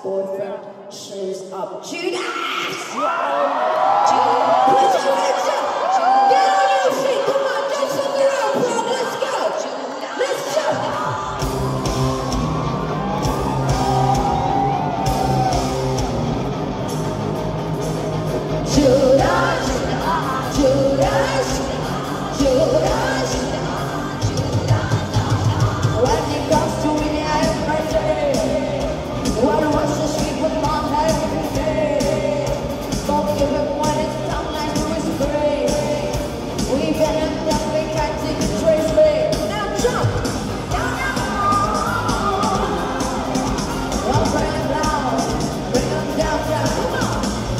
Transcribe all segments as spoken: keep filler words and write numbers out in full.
boyfriend shows up. Judas! Judas! Put your hands up! Get on your feet! Come on, dance on the road, bro! Let's go! Let's go! Judas! Judas! Judas! When it comes to it, I am crazy. One wants to sleep with mom every day. Forgive him when it's time like to his grave. We've been up that we can't take a trace back. Now jump! Down, down! Well, bring him down. Bring him down, down. Come on!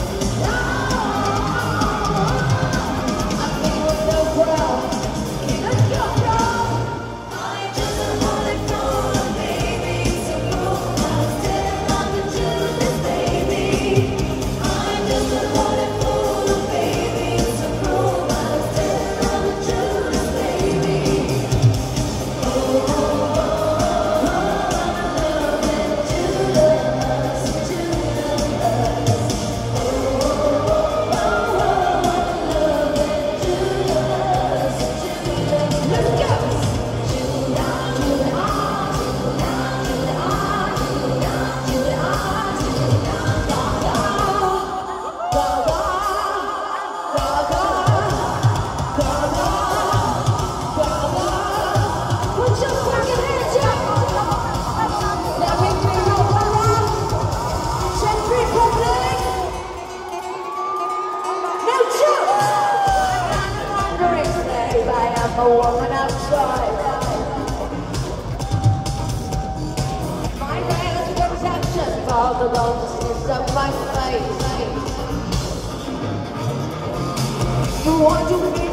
Down! I think we're so proud. Let's go, bro! A woman outside. My hands protection for the loneliness of my face. You want to be